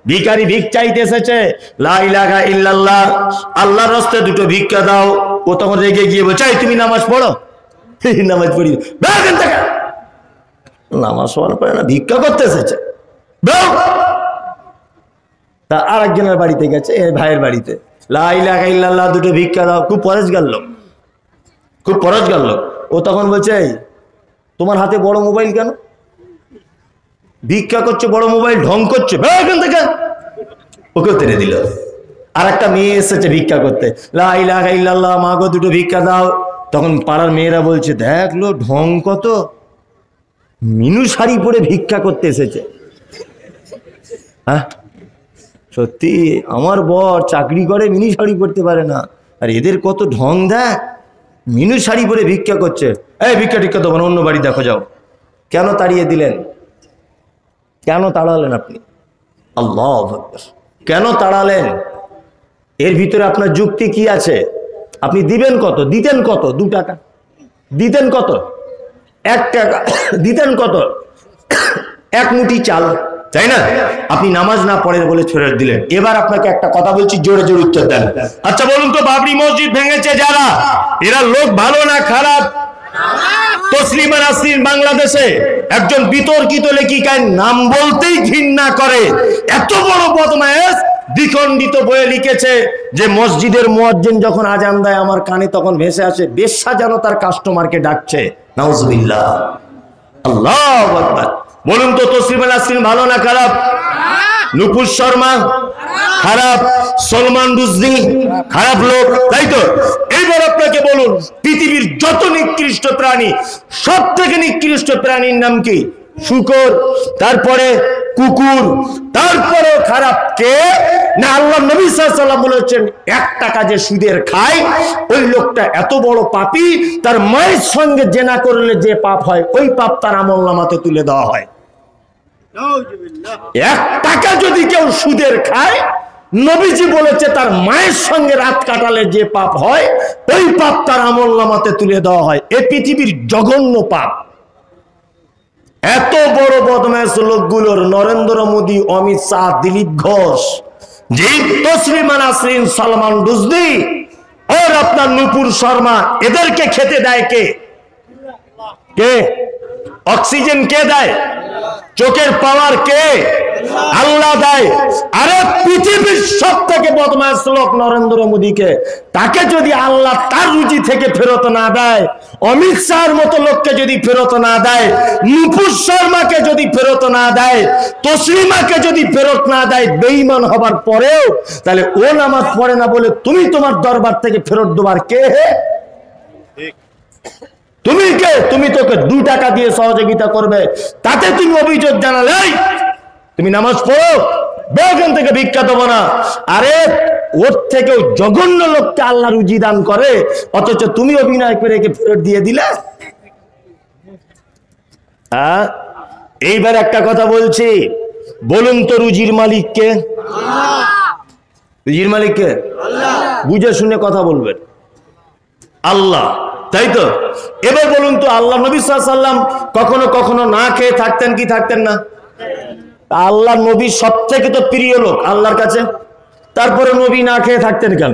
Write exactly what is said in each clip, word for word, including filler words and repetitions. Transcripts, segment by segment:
ভিখারি ভিক চাইতে এসেছে, লা ইলাহা ইল্লাল্লাহ, আল্লাহর রাস্তায় দুটো ভিক্ষা দাও। ও তখন রেগে গিয়ে বলছে, এই তুমি নামাজ পড়ো? নামাজ পড়ি। নামাজ পড়ার পরে না, ভিক্ষা করতে এসেছে। তা আর একজনের বাড়িতে গেছে, এই ভাইয়ের বাড়িতে, লা ইলাহা ইল্লাল্লাহ, দুটো ভিক্ষা দাও। খুব পরেশগার লোক, খুব পরেশগার লোক। ও তখন বলছে, এই তোমার হাতে বড় মোবাইল কেন? ভিক্ষা করছে, বড় মোবাইল, ঢং করছে, এখান থেকে। ওকে তেড়ে দিল। আর একটা মেয়ে এসেছে ভিক্ষা করতে, লা ইলাহা ইল্লাল্লাহ, মা গো দুটো ভিক্ষা দাও। তখন পাড়ার মেয়েরা বলছে, দেখলো ঢং কত, মিনু শাড়ি পরে ভিক্ষা করতে এসেছে। হ্যাঁ সত্যি, আমার বর চাকরি করে, মিনু শাড়ি পরতে পারে না, আর এদের কত ঢং দেখ, মিনু শাড়ি পরে ভিক্ষা করছে। এই ভিক্ষা টিক্ষা দেবো না, অন্য বাড়ি দেখো যাও। কেন তাড়িয়ে দিলেন? কেন তাড়ালেন আপনি? আল্লাহু আকবার, কেন তাড়ালেন? এর ভিতরে আপনার যুক্তি কি আছে? আপনি দিবেন কত? দিতেন কত? দু টাকা দিতেন, কত? এক টাকা দিতেন, কত? এক মুঠি চাল, তাই না? আপনি নামাজ না পড়েন বলে ছেড়ে দিলেন। এবার আপনাকে একটা কথা বলছি, জোরে জোরে উত্তর দেন। আচ্ছা বলুন তো, বাবরি মসজিদ ভেঙেছে যারা, এরা লোক ভালো না খারাপ? তসলিমা নাসরিন বাংলাদেশে একজন বিতর্কিত লেখিকার নাম বলতেই ঘৃণা করে, এত বড় বদমায়েশ, দ্বিখণ্ডিত বইয়ে লিখেছে যে মসজিদের মুয়াজ্জিন যখন আজান দেয় আমার কানে তখন ভেসে আসে বেশ্যা যেন তার কাস্টমারকে ডাকছে। নাউজুবিল্লাহ, আল্লাহু আকবার। বলুন তো, তসলিমা নাসরিন ভালো না খারাপ? নুপুর শর্মা খারাপ, সলমান রুশদি খারাপ লোক, তাই তো? এইবার আপনাকে বলুন, পৃথিবীর যত নিকৃষ্ট প্রাণী, সব থেকে নিকৃষ্ট প্রাণীর নাম কি? শূকর, তারপরে কুকুর, তারপরে খারাপ কে? না আল্লাহ নবী সাল্লাল্লাহু আলাইহি ওয়াসাল্লাম বলেছেন, এক টাকা যে সুদের খায় ওই লোকটা এত বড় পাপী, তার মায়ের সঙ্গে জেনা করলে যে পাপ হয় ওই পাপ তার আমলনামাতে তুলে দেওয়া হয়। এক টাকা যদি কেউ সুদের খায়, নবীজি বলেছে তার মায়ের সঙ্গে রাত কাটালে যে পাপ হয় ওই পাপ তার আমলনামাতে তুলে দেওয়া হয়। এ পৃথিবীর জঘন্য পাপ। এত বড় বদমাশ লোকগুলোর নরেন্দ্র মোদী, অমিত শাহ, দিলীপ ঘোষ, যে তসলিমা নাসরিন, সলমান রুশদি আর আপনার নুপুর শর্মা, এদেরকে খেতে দেয় কে? কে? অক্সিজেন কে দেয়? চোখের পাওয়ার কে? আল্লাহ দেয়। আরে পৃথিবীর সব থেকে বদমাশ লোক নরেন্দ্র মোদীকে, তাকে যদি আল্লাহ তার রুজি থেকে ফেরত না দেয়, অমিত শাহর মতো লোককে যদি ফেরত না দেয়, নুপুর শর্মাকে যদি ফেরত না দেয়, তসলিমাকে যদি ফেরত না দেয়, বেঈমান হবার পরেও, তাহলে ও নামাজ পড়ে না বলে তুমি তোমার দরবার থেকে ফেরত দেবার কে? তুমি কে? তুমি তোকে দু টাকা দিয়ে সহযোগিতা করবে, তাতে তুমি অভিযোগ জানালে তুমি নামাজ পড়ো, বেগান থেকে ভিক্ষা দেবো না। আরে ওর থেকেও জঘন্য লোককে আল্লাহ রুজি দান করে, অথচ তুমি অভিনয় করে একে ফেরত দিয়ে দিলে। হ্যাঁ, এইবার একটা কথা বলছি, বলুন তো রুজির মালিক কে? রুজির মালিক কে? বুঝে শুনে কথা বলবেন, আল্লাহ, তাই তো? এবার বলুন তো, আল্লাহ নবী সাল্লাল্লাহু আলাইহি ওয়াসাল্লাম কখনো কখনো না খেয়ে থাকতেন কি থাকতেন না? আল্লাহ নবী সব থেকে তো প্রিয় লোক আল্লাহর কাছে, তারপরে নবী না খেয়ে থাকতেন কেন?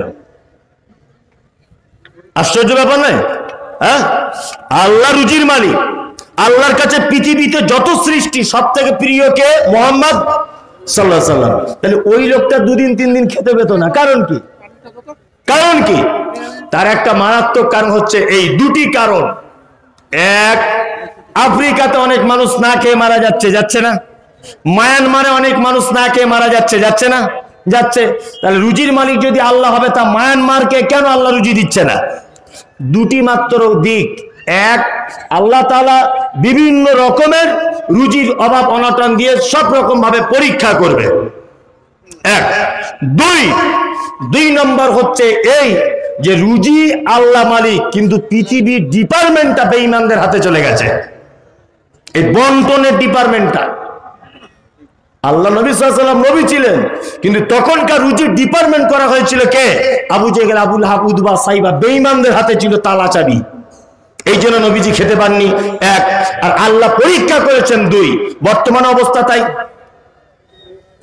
আশ্চর্য ব্যাপার নয়? হ্যাঁ, আল্লাহ রুজির মালিক, আল্লাহর কাছে পৃথিবীতে যত সৃষ্টি সব থেকে প্রিয় কে? মুহাম্মদ সাল্লাল্লাহু আলাইহি ওয়াসাল্লাম। তাহলে ওই লোকটা দুদিন তিন দিন খেতে পেত না, কারণ কি? কারণ কি? তার একটা মারাত্মক কারণ হচ্ছে এই দুটি কারণ। এক, আফ্রিকাতে অনেক মানুষ না খেয়ে মারা যাচ্ছে, যাচ্ছে না? মায়ানমারে অনেক মানুষ না খেয়ে মারা যাচ্ছে, যাচ্ছে না? যাচ্ছে। তাহলে রুজির মালিক যদি আল্লাহ হবে, তা মায়ানমারকে কেন আল্লাহ রুজি দিচ্ছে না? দুটি মাত্র দিক। এক, আল্লাহ তাআলা বিভিন্ন রকমের রুজির অভাব অনটন দিয়ে সব রকম ভাবে পরীক্ষা করবে। এক। দুই দুই নম্বর হচ্ছে এই যে রুজি আল্লাহ মালিক, কিন্তু পৃথিবীর ডিপার্টমেন্টটা বেঈমানদের হাতে চলে গেছে। এই বন্টনের ডিপার্টমেন্টটা, আল্লাহ নবী সাল্লাল্লাহু আলাইহি ওয়াসাল্লাম নবী ছিলেন, কিন্তু তখনকার রুজির ডিপার্টমেন্ট করা হয়েছিল কে? Abu Jahl, Abu Lahab, Utba, Shaiba, বেঈমানদের হাতে ছিল তালা চাবি। এই জন্য নবীজি খেতে পাননি। এক। আর আল্লাহ পরীক্ষা করেছেন। দুই। বর্তমান অবস্থা তাই।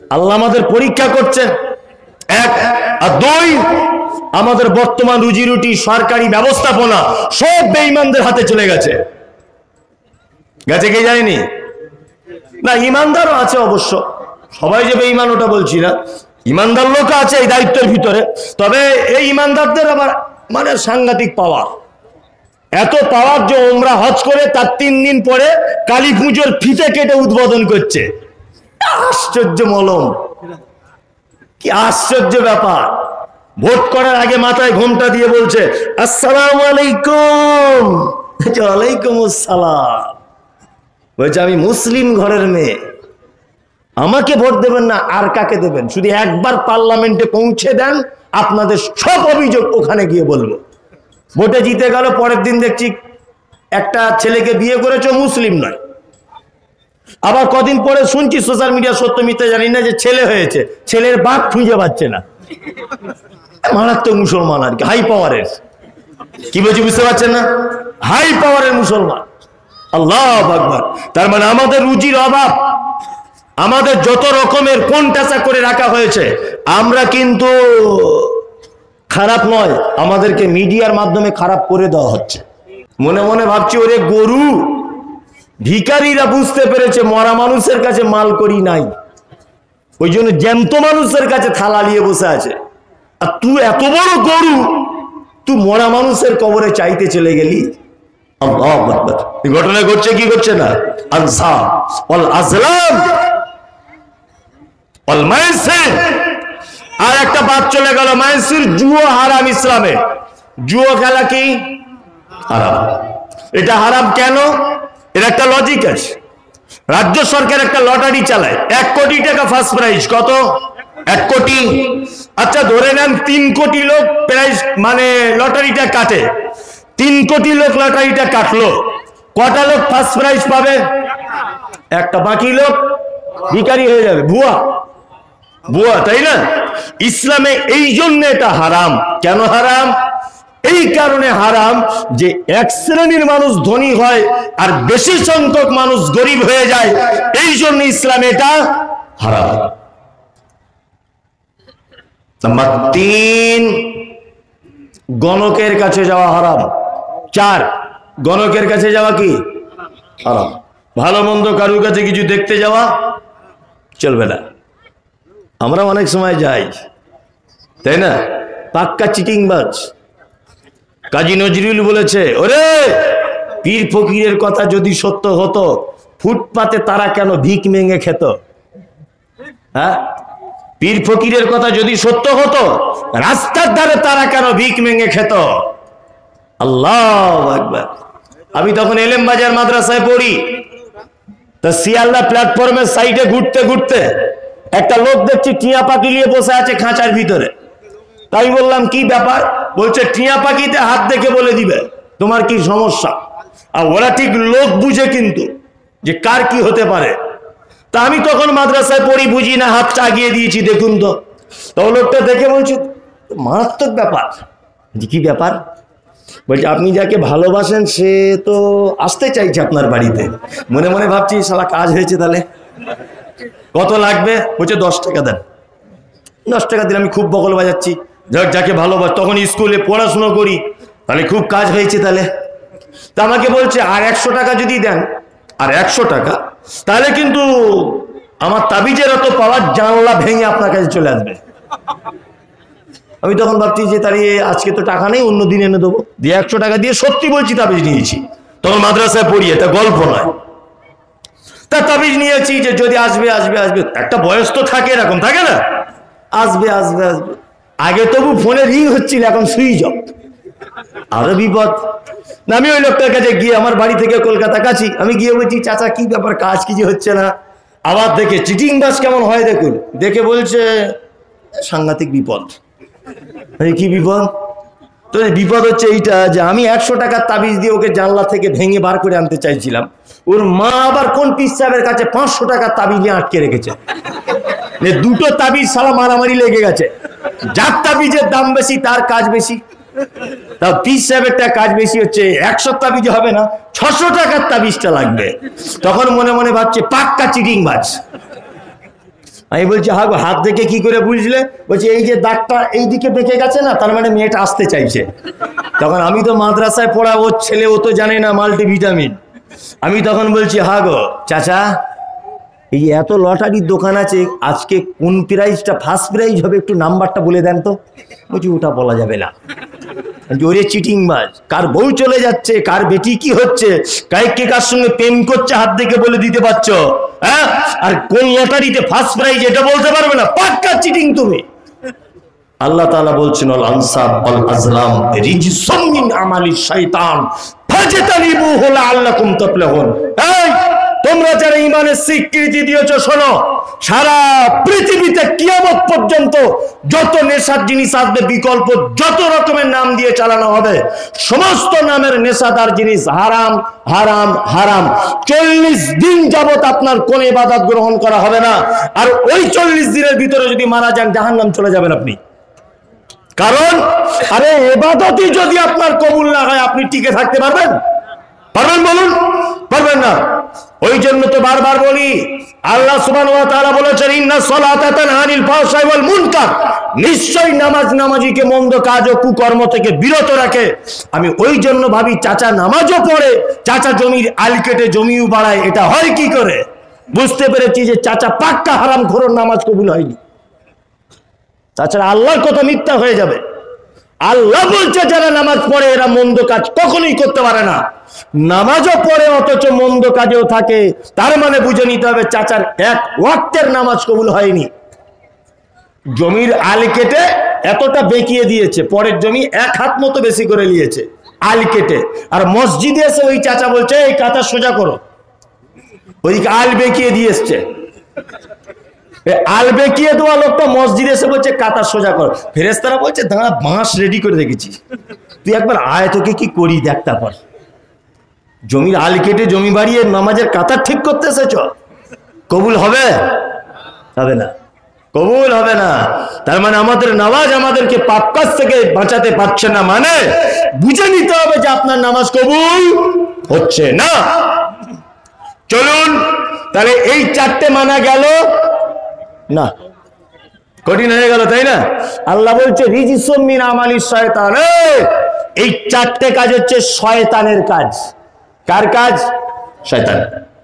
আল্লাহ আমাদের পরীক্ষা করছেন, এক। আর দুই, আমাদের বর্তমান রুজি রুটি সরকারি ব্যবস্থাপনা সব বেঈমানদের হাতে চলে গেছে। গেছে কি যায়নি? না, ইমানদারও আছে অবশ্য, সবাই যে বেঈমান ওটা বলছি না, ইমানদার লোক আছে এই দায়িত্বের ভিতরে। তবে এই ইমানদারদের আবার মানে সাংঘাতিক পাওয়ার, এত পাওয়ার যে ওমরা হজ করে তার তিন দিন পরে কালী পুজোর ফিতে কেটে উদ্বোধন করছে। আশ্চর্য মলম, কি আশ্চর্য ব্যাপার। ভোট করার আগে মাথায় ঘোমটা দিয়ে বলছে আসসালামু আলাইকুম, ওয়ালাইকুম আসসালাম। বলছে আমি মুসলিম ঘরের মেয়ে, আমাকে ভোট দেবেন না, আর কাকে দেবেন? শুধু একবার পার্লামেন্টে পৌঁছে দেন, আপনাদের সব অভিযোগ ওখানে গিয়ে বলবো। ভোটে জিতে গেল, পরের দিন দেখছি একটা ছেলেকে বিয়ে করেছে, মুসলিম নয়। আবার কদিন পরে শুনছি সোশ্যাল মিডিয়া, সত্য মিথ্যা জানি না, যে ছেলে হয়েছে, ছেলের বাপ খুঁজে পাচ্ছে না। মারাত্মক মুসলমান আর কি, হাই পাওয়ারের। কি বলছি বুঝতে পারছেন না? হাই পাওয়ারের মুসলমান। আল্লাহু আকবার। তার মানে আমাদের রুজির অভাব, আমাদের যত রকমের কোন টাচা করে রাখা হয়েছে, আমরা কিন্তু খারাপ নয়, আমাদেরকে মিডিয়ার মাধ্যমে খারাপ করে দেওয়া হচ্ছে। মনে মনে ভাবছি ওরে গরু, ভিখারিরা বুঝতে পেরেছে মরা মানুষের কাছে মাল করি নাই, ওই জন্য জ্যান্ত মানুষের কাছে থালা নিয়ে বসে আছে। আর তুই এত বড় গরু, তুই মরা মানুষের কবরে চাইতে চলে গেলি। আল্লাহু আকবার। এই ঘটনা ঘটছে কি ঘটছে না? আনসাব ওয়াল আজলাম ওয়াল মাইসির। আর একটা বাদ চলে গেল, মাইসির, জুয়া হারাম ইসলামে। জুয়া খেলা কি হারাম। এটা হারাম কেন? এর একটা লজিক আছে। রাজ্য সরকার একটা লটারি চালায়, এক কোটি টাকা ফার্স্ট প্রাইজ। কত? এক কোটি। আচ্ছা ধরে নেন তিন কোটি লোক প্রাইজ মানে লটারিটা কাটে, তিন কোটি লোক লটারিটা কাটলো, কটা লোক ফার্স্ট প্রাইজ পাবে? একটা। বাকি লোক ভিখারি হয়ে যাবে। ভুয়া, ভুয়া, তাই না? ইসলামে এই জন্য এটা হারাম। কেন হারাম? এই কারণে হারাম যে এক শ্রেণীর মানুষ ধনী হয় আর বেশি সংখ্যক মানুষ গরিব হয়ে যায়, এই জন্য ইসলামে এটা হারাম। নাম্বার তিন, গণকের কাছে যাওয়া হারাম। চার, গণকের কাছে যাওয়া কি হারাম। ভালো মন্দ কারুর কাছে কিছু দেখতে যাওয়া চলবে না। আমরা অনেক সময় যাই, তাই না? পাক্কা চিটিংবাজ। কাজী নজরুল বলেছে, ওরে পীর ফকিরের কথা যদি সত্য হতো, ফুটপাতে তারা কেন ভিক মেঙে খেত? হ্যাঁ, পীর ফকিরের কথা যদি সত্য হতো, রাস্তার ধারে তারা কেন ভিক মেঙে খেত? আল্লাহু আকবার। আমি তখন এলেম বাজার মাদ্রাসায় পড়ি, তা শিয়ালদা প্ল্যাটফর্মের সাইডে ঘুরতে ঘুরতে একটা লোক দেখছি টিয়া পাখি নিয়ে বসে আছে খাঁচার ভিতরে। তাই বললাম কি ব্যাপার? বলছে টিয়া পাখিতে হাত দেখে বলে দিবে তোমার কি সমস্যা। আর ওরা ঠিক লোক বুঝে কিন্তু যে কার কি হতে পারে। তা আমি তখন মাদ্রাসায় পড়ি, বুঝি না, হাতটা আগিয়ে দিয়েছি, দেখুন তো। তো লোকটা দেখে বলছে মারাত্মক ব্যাপার। কি ব্যাপার? বলছে আপনি যাকে ভালোবাসেন সে তো আসতে চাইছে আপনার বাড়িতে। মনে মনে ভাবছি শালা কাজ হয়েছে তাহলে। কত লাগবে? বলছে দশ টাকা দেন। দশ টাকা দিলে আমি খুব বকল বাজাচ্ছি, যাকে ভালোবাস, তখন স্কুলে পড়াশুনো করি, তাহলে খুব কাজ হয়েছে তাহলে। তা আমাকে বলছে আর একশো টাকা যদি দেন, আর একশো টাকা, তাহলে কিন্তু আমার তাবিজের অত পাওয়ার, জানলা ভেঙে আপনার কাছে চলে আসবে। আমি তখন ভাবছি যে তাহলে আজকে তো টাকা নেই, অন্য দিন এনে দেবো। দিয়ে একশো টাকা দিয়ে সত্যি বলছি তাবিজ নিয়েছি। তখন মাদ্রাসায় পড়ি, এটা গল্প নয়। তা তাবিজ নিয়েছি যে যদি আসবে আসবে আসবে, একটা বয়স তো থাকে, এরকম থাকে না, আসবে আসবে আসবে। আগে তবু ফোনে রিং হচ্ছিল, এখন সুইচ অফ। আরো বিপদ। না, আমি ওই লোকটার কাছে গিয়ে, আমার বাড়ি থেকে কলকাতা কাছি, আমি গিয়ে বলছি চাচা কি ব্যাপার, কাজ কিছু হচ্ছে না। আবার দেখে চিটিং বাস কেমন হয় দেখুন, দেখে বলছে সাংঘাতিক বিপদ। কি বিপদ? তো বিপদ হচ্ছে এইটা যে আমি একশো টাকার তাবিজ দিয়ে ওকে জানলা থেকে ভেঙে বার করে আনতে চাইছিলাম, ওর মা আবার কোন পীর সাহেবের কাছে পাঁচশো টাকার তাবিজ নিয়ে আটকে রেখেছে। দুটো তাবিজ সালা মারামারি লেগে গেছে, যার তাবিজের দাম বেশি তার কাজ বেশি। তা পীর সাহেবেরটা কাজ বেশি হচ্ছে, একশো তাবিজ হবে না, ছশো টাকার তাবিজটা লাগবে। তখন মনে মনে ভাবছে পাক্কা চিটিংবাজ। আমি বলছি হা গো, হাত দেখে কি করে বুঝলে? বলছি এই যে দাগটা এইদিকে বেঁকে গেছে না, তার মানে মেয়েটা আসতে চাইছে। তখন আমি তো মাদ্রাসায় পড়া, ওর ছেলে ও তো জানে না মাল্টিভিটামিন। আমি তখন বলছি হা গো চাচা, এই এত লটারির দোকান আছে, আজকে কোন প্রাইজটা ফার্স্ট প্রাইজ হবে একটু নাম্বারটা বলে দেন তো। বলছি ওটা বলা যাবে না, জোরে চিটিং বাজ, কার বউ চলে যাচ্ছে, কার বেটি কি হচ্ছে, কাই কে কার সঙ্গে প্রেম করছে হাত দেখে বলে দিতে পারছো? হ্যাঁ, আর কোন লটারিতে ফার্স্ট প্রাইজ এটা বলতে পারবে না, পাক্কা চিটিং তুমি। আল্লাহ তাআলা বলছেন আল আনসাব ওয়াল আজলাম রিজসুম মিন আমালি শাইতান ফাজতানিবুহু লাআল্লাকুম তাফলাহুন। এই তোমরা যারা ঈমানের স্বীকৃতি দিয়েছো, শোনো, সারা পৃথিবীতে কিয়ামত পর্যন্ত যত নেশার জিনিস আসবে, বিকল্প যত রকমের নাম দিয়ে চালানো হবে, সমস্ত নামের নেশাদার জিনিস হারাম হারাম হারাম। চল্লিশ দিন যাবত আপনার কোন ইবাদত গ্রহণ করা হবে না, আর ওই চল্লিশ দিনের ভিতরে যদি মারা যান জাহান্নাম চলে যাবেন আপনি। কারণ আরে ইবাদতই যদি আপনার কবুল না হয়, আপনি টিকে থাকতে পারবেন? পারবেন বলুন? পারবেন না। ওই জন্য তো বারবার বলি, আল্লাহ সুবহানাহু ওয়া তাআলা বলেছেন ইন্না সলাতা তানহা আনিল ফাহশাই ওয়াল মুনকার, নিশ্চয়ই নামাজ নামাজিকে মন্দ কাজ ও কুকর্ম থেকে বিরত রাখে। আমি ওই জন্য ভাবি, চাচা নামাজও পড়ে, চাচা জমির আল কেটে জমিও বাড়ায়, এটা হয় কি করে? বুঝতে পেরেছি যে চাচা পাক্কা হারামখোর, নামাজ কবুল হয়নি। তাছাড়া আল্লাহর কথা মিথ্যা হয়ে যাবে। আল্লাহ বলছে যারা নামাজ পড়ে এরা মন্দ কাজ কখনোই করতে পারে না। নামাজও পড়ে অথচ মন্দ কাজেও থাকে, তার মানে বুঝে নিতে হবে চাচার এক ওয়াক্তের নামাজ কবুল হয়নি। জমির আল কেটে এতটা বেঁকিয়ে দিয়েছে, পরের জমি এক হাত মতো বেশি করে নিয়েছে আল কেটে, আর মসজিদে এসে ওই চাচা বলছে এই কাঁথা সোজা করো, ওইদিকে আল বেঁকিয়ে দিয়ে এসছে। আল বেঁকিয়ে দেওয়া লোকটা মসজিদে এসে বলছে কাঁথা সোজা কর। ফেরেশতারা বলছে দাঁড়া, বাঁশ রেডি করে রেখেছি, তুই একবার আয়, তোকে কি করি দেখ। তারপর জমির আল কেটে জমি বাড়িয়ে নামাজের কাঁথা ঠিক করতে এসেছ, কবুল হবে? হবে না, কবুল হবে না। তার মানে আমাদের নামাজ আমাদেরকে পাপ কাজ থেকে বাঁচাতে পারছে না, মানে বুঝে নিতে হবে যে আপনার নামাজ কবুল হচ্ছে না। চলুন তাহলে এই চারটে মানা গেল না, কঠিন হয়ে গেল তাই না? আল্লাহ বলছে রিজসুম মিন আমালি শয়তান, এই চারটে কাজ হচ্ছে শয়তানের কাজ। কার কাজ? শয়তান।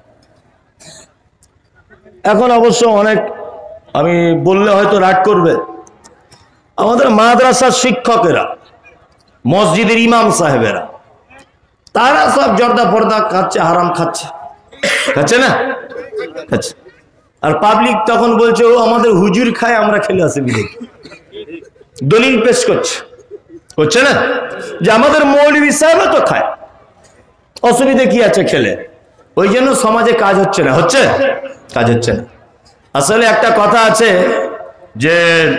এখন অবশ্য অনেক, আমি বললে হয়তো রাগ করবে, আমাদের মাদ্রাসার শিক্ষকেরা, মসজিদের ইমাম সাহেবেরা, তারা সব জর্দা পর্দা খাচ্ছে, হারাম খাচ্ছে, খাচ্ছে না? খাচ্ছে। আর পাবলিক তখন বলছে ও আমাদের হুজুর খায়, আমরা খেলে আসি বিদেশ। দলিল পেশ করছে, করছে না যে আমাদের মৌলভী সাহেবও তো খায়, অসুবিধা কি আছে খেলে। ওই জন্য সমাজে কাজ হচ্ছে না, হচ্ছে কাজ হচ্ছে না। আসলে একটা কথা আছে যে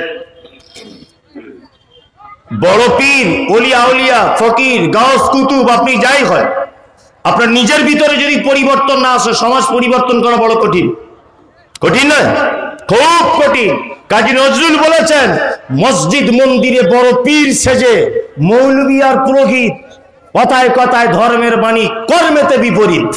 বড় পীর, ওলিয়া আউলিয়া, ফকির, গাউস, কুতুব, আপনি যাই হয়, আপনার নিজের ভিতরে যদি পরিবর্তন না আসে, সমাজ পরিবর্তন করা বড় কঠিন। কঠিন নয়, খুব কঠিন। কাজী নজরুল বলেছেন মসজিদ মন্দিরে বড় পীর সেজে মৌলবি আর পুরোহিত, কথায় কথায় ধর্মের বাণী, কর্মেতে বিপরীত।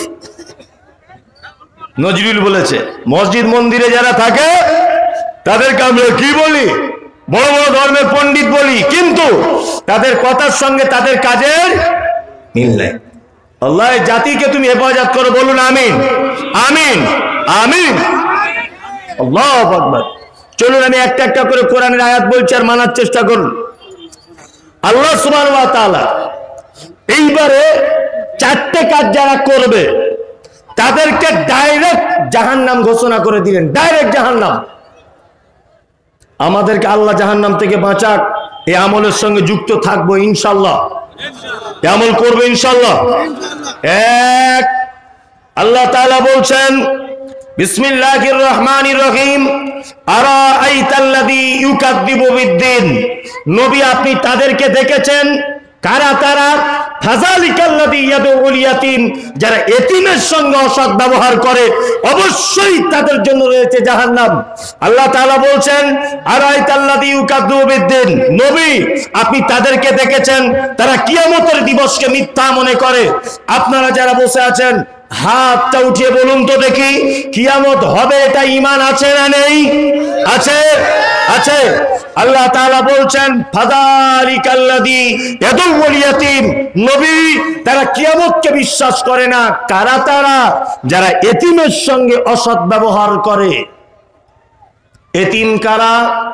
নজরুল বলেছে মসজিদ মন্দিরে যারা থাকে তাদেরকে আমরা কি বলি? বড় বড় ধর্মের পণ্ডিত বলি, কিন্তু তাদের কথার সঙ্গে তাদের কাজের মিল নাই। আল্লাহ জাতিকে তুমি হেফাজত করো, বলুন আমিন, আমিন, আমিন, আল্লাহু আকবার। চলুন আমি একটা একটা করে কোরআনের আয়াত বলছি আর মানার চেষ্টা করুন। আল্লাহ সুবহানাহু ওয়া তাআলা এইবারে চারটে কাজ যারা করবে তাদেরকে ডাইরেক্ট জাহান্নাম ঘোষণা করে দিলেন, ডাইরেক্ট জাহান্নাম। আমাদেরকে আল্লাহ জাহান্নাম থেকে বাঁচাক, এই আমলের সঙ্গে যুক্ত থাকবো ইনশাআল্লাহ, এই আমল করবো ইনশাআল্লাহ। এক, আল্লাহ তাআলা বলছেন বিসমিল্লাহির রহমানির রহিম, আরাআইতাল্লাযী ইউকাযযিবু বিদ্দীন, নবী আপনি তাদেরকে দেখেছেন কারা তারা? ফাযালিকাল্লাযী ইয়াদউল ইয়াতীম, যারা এতিমের সঙ্গে অসৎ ব্যবহার করে অবশ্যই তাদের জন্য রয়েছে জাহান্নাম। আল্লাহ তাআলা বলছেন আরাআইতাল্লাযী ইউকাযযিবু বিদ্দীন, নবী আপনি তাদেরকে দেখেছেন তারা কিয়ামতের দিবসকে মিথ্যা মনে করে। আপনারা যারা বসে আছেন হাতটা উঠিয়ে বলুন তো দেখি, কিয়ামত হবে এটা ঈমান আছে না নেই? আছে, আছে। আল্লাহ তাআলা বলছেন ফাযালিকাল্লাযী ইয়াদুল ইয়াতীম, নবী তারা কিয়ামতকে বিশ্বাস করে না। কারা তারা? যারা এতিমের সঙ্গে অসৎ ব্যবহার করে। এতিম কারা?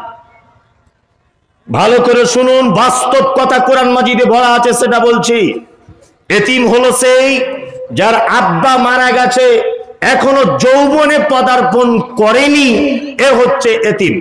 ভালো করে শুনুন, বাস্তব কথা কোরআন মাজিদে বলা আছে সেটা বলছি। এতিম হলো সেই যার আব্বা মারা গেছে, এখনো যৌবনে পদার্পণ করেনি, এ হচ্ছে এতিম।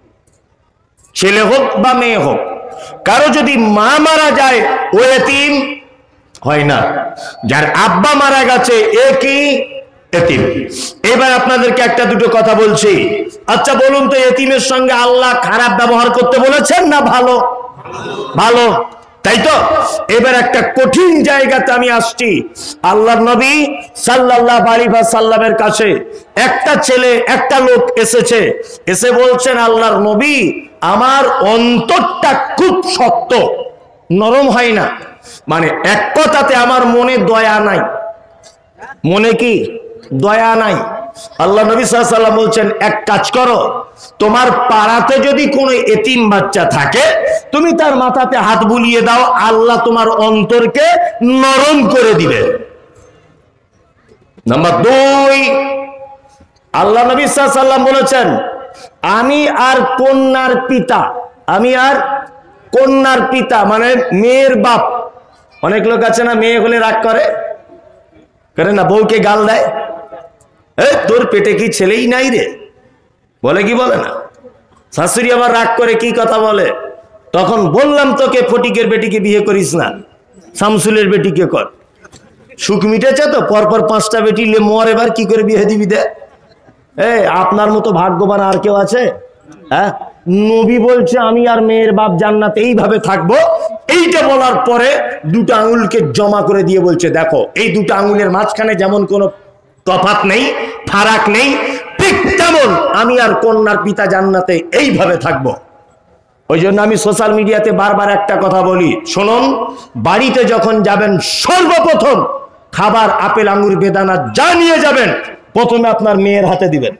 ছেলে হোক বা মেয়ে হোক, কারো যদি মা মারা যায় ও এতিম হয় না, যার আব্বা মারা গেছে এ কি? এতিম। এবার আপনাদেরকে একটা দুটো কথা বলছি। আচ্ছা বলুন তো, এতিমের সঙ্গে আল্লাহ খারাপ ব্যবহার করতে বলেছেন না ভালো? ভালো, তাই তো? এবার একটা কঠিন জায়গাতে আমি আসছি। আল্লাহর নবী সাল্লাল্লাহু আলাইহি ওয়াসাল্লামের কাছে একটা ছেলে, একটা লোক এসেছে, এসে বলছেন আল্লাহর নবী, আমার অন্তরটা খুব শক্ত, নরম হয় না, মানে এক কথাতে আমার মনে দয়া নাই। মনে কি? দয়া নাই। আল্লাহ নবী সাল্লাল্লাহু আলাইহি ওয়াসাল্লাম বলছেন, এক কাজ করো, তোমার পাড়াতে যদি কোনো এতিম বাচ্চা থাকে তুমি তার মাথাতে হাত বুলিয়ে দাও, আল্লাহ তোমার অন্তরকে নরম করে দিবে। নাম্বার দুই, আল্লাহ নবী সাল্লাল্লাহু আলাইহি ওয়াসাল্লাম বলেছেন, আমি আর কন্যার পিতা, আমি আর কন্যার পিতা মানে মেয়ের বাপ। অনেক লোক আছে না, মেয়ে হলে রাগ করে, করে না, বউকে গাল দেয়, এই তোর পেটে কি ছেলেই নাই রে, বলে কি বলে না? শাশুড়ি আবার রাগ করে কি কথা বলে, তখন বললাম তোকে ফটিকের বেটিকে বিয়ে করিস না, শামসুলের বেটিকে কর। সুখ মিটেছে তো, পরপর পাঁচটা বেটি লে মর, এবার কি করে বিয়ে দিবি দে? এই আপনার মতো ভাগ্যবান আর কেউ আছে? হ্যাঁ, নবী বলছে আমি আর মেয়ের বাপ জান্নাতে এইভাবে থাকবো। এইটা বলার পরে দুটো আঙুলকে জমা করে দিয়ে বলছে, দেখো এই দুটো আঙুলের মাঝখানে যেমন কোনো তফাৎ নেই, ফারাক নেই, ঠিক তেমন আমি আর কন্যার পিতা জান্নাতে এইভাবে থাকবো। ওই জন্য আমি সোশ্যাল মিডিয়াতে বারবার একটা কথা বলি, শুনুন, বাড়িতে যখন যাবেন সর্বপ্রথম খাবার, আপেল, আঙ্গুর, বেদানা যা নিয়ে যাবেন প্রথমে আপনার মেয়ের হাতে দিবেন।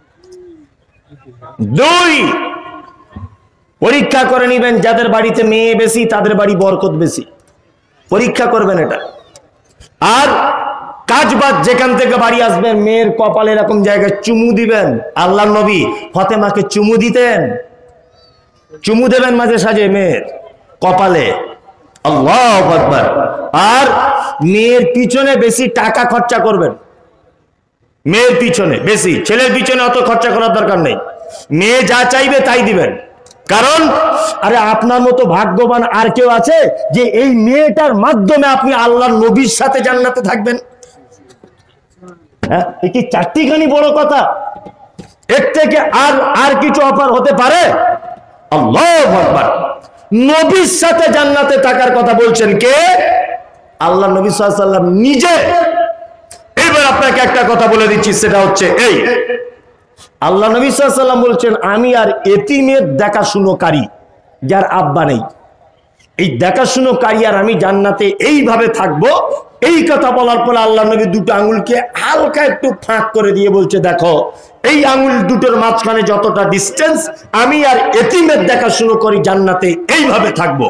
দুই, পরীক্ষা করে নিবেন যাদের বাড়িতে মেয়ে বেশি তাদের বাড়ি বরকত বেশি, পরীক্ষা করবেন এটা। আর কাজ বাদ যেখান থেকে বাড়ি আসবেন মেয়ের কপালে এরকম জায়গায় চুমু দিবেন। আল্লাহর নবী ফাতেমাকে চুমু দিতেন, চুমু দেবেন মাঝে সাঝে মেয়ের কপালে। আল্লাহু আকবার। আর মেয়ের পিছনে বেশি টাকা খরচা করবেন, মেয়ের পিছনে বেশি, ছেলের পিছনে অত খরচা করার দরকার নেই। মেয়ে যা চাইবে তাই দিবেন, কারণ আরে আপনার মতো ভাগ্যবান আর কেউ আছে যে এই মেয়েটার মাধ্যমে আপনি আল্লাহর নবীর সাথে জান্নাতে থাকবেন? হ্যাঁ, কি চারটিখানি বড় কথা, এর থেকে আর আর কিছু অফার হতে পারে? আল্লাহু আকবার। নবীর সাথে জান্নাতে থাকার কথা বলছেন কে? আল্লাহ নবী সাল্লাল্লাহু আলাইহি ওয়াসাল্লাম নিজে। এবার আপনাকে একটা কথা বলে দিচ্ছি, সেটা হচ্ছে এই, আল্লাহ নবী সাল্লাল্লাহু আলাইহি ওয়াসাল্লাম বলছেন আমি আর এতিমের দেখাশুনোকারী যার আব্বা নেই, এই দেখাশুনোকারী আর আমি জান্নাতে এইভাবে থাকবো। এই কথা বলার পর আল্লাহ নবী দুটো আঙুলকে হালকা একটু ফাঁক করে দিয়ে বলছে, দেখো এই আঙুল দুটোর মাঝখানে যতটা ডিস্টেন্স, আমি আর এতিমের দেখাশুনো করি জান্নাতে এইভাবে থাকবো।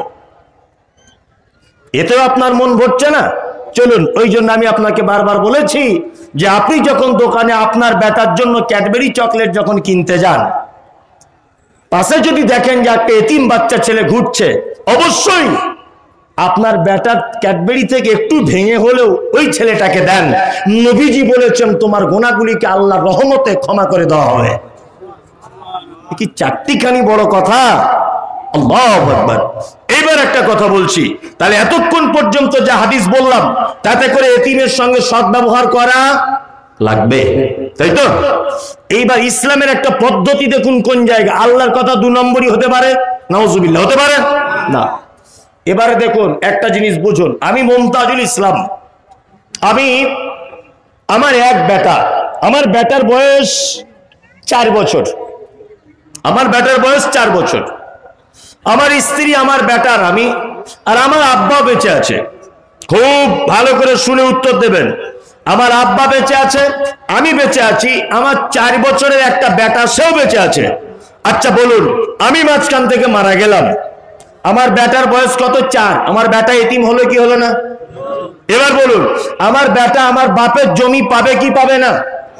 এতেও আপনার মন ভরছে না? চলুন, ওই জন্য আমি আপনাকে বারবার বলেছি যে আপনি যখন দোকানে আপনার বেটার জন্য ক্যাডবেরি চকলেট যখন কিনতে যান, পাশে যদি দেখেন যে একটা এতিম বাচ্চা ছেলে ঘুরছে, অবশ্যই আপনার বেটার ক্যাডবেরি থেকে একটু ভেঙে হলেও ওই ছেলেটাকে দেন। নবীজি বলেছেন তোমার গুনাহগুলিকে আল্লাহর রহমতে ক্ষমা করে দেওয়া হবে। কি চারটিখানি বড় কথা! আল্লাহু আকবার। এবার একটা কথা বলছি, তাহলে এতক্ষণ পর্যন্ত যা হাদিস বললাম তাতে করে এতিমের সঙ্গে সদ্ব্যবহার করা লাগবে, তাই তো? এইবার ইসলামের একটা পদ্ধতি দেখুন কোন জায়গা। আল্লাহর কথা দু নম্বরই হতে পারে? নাউজুবিল্লাহ, হতে পারে না। এবারে দেখুন একটা জিনিস বুঝুন, আমি মুমতাজুল ইসলাম, আমি আমার এক বেটা, আমার বেটার বয়স চার বছর, আমার বেটার বয়স চার বছর, আমার স্ত্রী, আমার বেটার আমি, আর আমার আব্বা বেঁচে আছে। খুব ভালো করে শুনে উত্তর দেবেন। আমার আব্বা বেঁচে আছে, আমি বেঁচে আছি, আমার চার বছরের একটা বেটা সেও বেঁচে আছে। আচ্ছা বলুন, আমি মাঝখান থেকে মারা গেলাম, আমার বেটার বয়স কত? চার। আমার বেটা এতিম হলো কি হলো না? এবার বলুন, আমার বেটা আমার বাপের জমি পাবে কি পাবে না?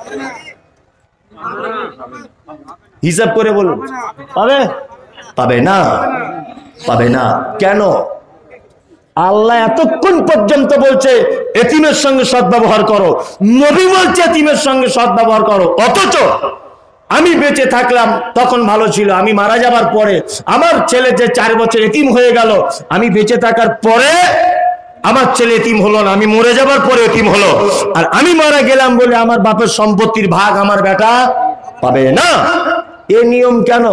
হিসাব করে বলুন, পাবে? পাবে না, পাবে না। কেন? আল্লাহ এতক্ষণ পর্যন্ত বলছে এতিমের সঙ্গে সদ্ব্যবহার করো, নবী বলছে এতিমের সঙ্গে সদ্ব্যবহার করো, অথচ আমি বেঁচে থাকলাম তখন ভালো ছিল, আমি মারা যাবার পরে আমার ছেলে যে চার বছর এতিম হয়ে গেল, আমি বেঁচে থাকার পরে আমার ছেলে এতিম হলো না, আমি মরে যাবার পরে এতিম হলো, আর আমি মারা গেলাম বলে আমার বাপের সম্পত্তির ভাগ আমার বেটা পাবে না। এ নিয়ম কেন?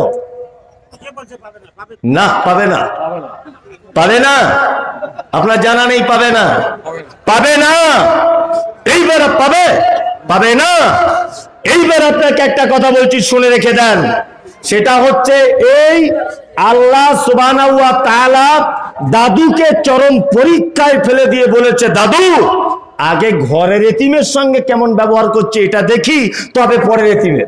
না, পাবে না, পাবে না। আপনার জানা নেই পাবে না, পাবে না। এইবার পাবে, পাবে না। এইবার আপনাকে একটা কথা বলছি, শুনে রেখে দেন। সেটা হচ্ছে এই আল্লাহ সুবহানাহু ওয়া তাআলা দাদুকে চরম পরীক্ষায় ফেলে দিয়ে বলেছে, দাদু আগে ঘরের এতিমের সঙ্গে কেমন ব্যবহার করছে এটা দেখি, তবে পরের এতিমের।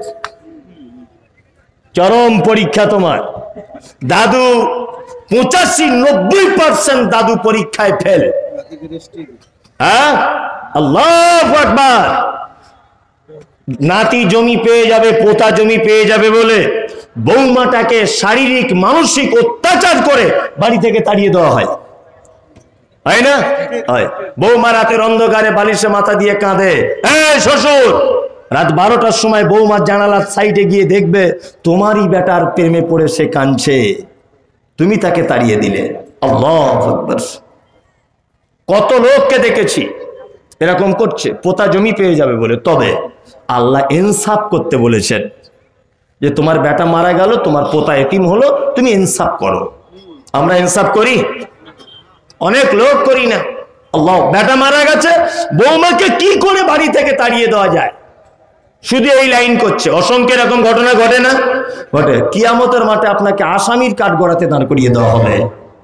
চরম পরীক্ষা তোমার। দাদু পঁচাশি নব্বই পার্সেন্ট দাদু পরীক্ষায় ফেল। হ্যাঁ, আল্লাহু আকবার। নাতি জমি পেয়ে যাবে, পোতা জমি পেয়ে যাবে বলে বৌমাটাকে শারীরিক মানসিক অত্যাচার করে বাড়ি থেকে তাড়িয়ে দেওয়া হয়, হয় না? হয়। বৌমা রাতের অন্ধকারে বালিশে মাথা দিয়ে কাঁদে, এই শ্বশুর। রাত বারোটার সময় বৌমার জানালার সাইডে গিয়ে দেখবে তোমারই বেটার প্রেমে পড়ে সে কাঁদছে, তুমি তাকে তাড়িয়ে দিলে। আল্লাহু আকবার। কত লোককে দেখেছি এরকম করছে, পোতা জমি পেয়ে যাবে বলে। তবে আল্লাহ ইনসাফ করতে বলেছেন যে তোমার বেটা মারা গেল, তোমার পোতা এতিম হলো, তুমি ইনসাফ করো। আমরা ইনসাফ করি? অনেক লোক করি না। আল্লাহ, বেটা মারা গেছে, বৌমাকে কি করে বাড়ি থেকে তাড়িয়ে দেওয়া যায়, শুধু এই লাইন করছে। অসংখ্য এরকম ঘটনা ঘটে না? ঘটে। কিয়ামতের মাঠে আপনাকে আসামির কাঠ গড়াতে দাঁড় করিয়ে দেওয়া হবে।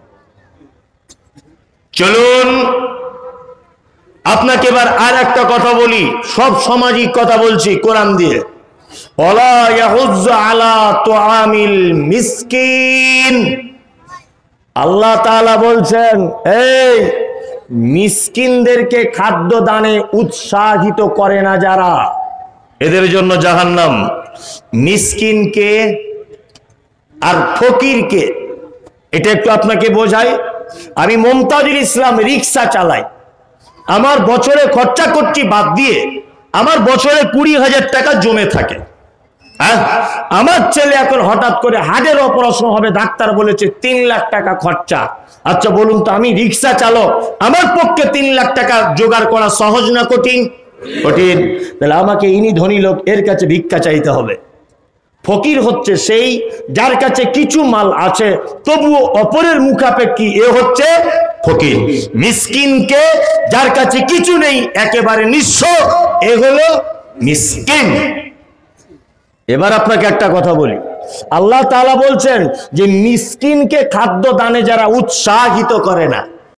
চলুন আপনাকে এবার আর একটা কথা বলি, সব সামাজিক কথা বলছি কোরআন দিয়ে। ওয়ালা ইয়াহুজ্জু আলা তুআমিল মিসকিন। আল্লাহ তাআলা বলছেন, এই মিসকিনদেরকে খাদ্য দানে উৎসাহিত করে না যারা, এদের জন্য জাহান্নাম। মিসকিনকে আর ফকিরকে, এটা একটু আপনাকে বোঝাই। আমি মুমতাজুল ইসলাম রিক্সা চালাই, আমার বছরে খরচা করছি বাদ দিয়ে আমার বছরে কুড়ি হাজার টাকা জমে থাকে। হ্যাঁ, আমার ছেলে এখন হঠাৎ করে হার্টের অপারেশন হবে, ডাক্তার বলেছে তিন লাখ টাকা খরচা। আচ্ছা বলুন তো, আমি রিক্সা চালক, আমার পক্ষে তিন লাখ টাকা জোগাড় করা সহজ না কঠিন? কঠিন। তাহলে আমাকে ইনি ধনী লোক, এর কাছে ভিক্ষা চাইতে হবে। ফকির হচ্ছে সেই যার কাছে কিছু মাল আছে তবুও অপরের মুখাপেক্ষী, এ হচ্ছে ফকির। মিসকিনকে যার কাছে কিছু নেই, একেবারে নিঃস্ব, এ হলো মিসকিন। এবার আপনাকে একটা কথা বলি, আল্লাহ তাআলা বলছেন যে মিসকিনকে খাদ্য দানে যারা উৎসাহিত করে না,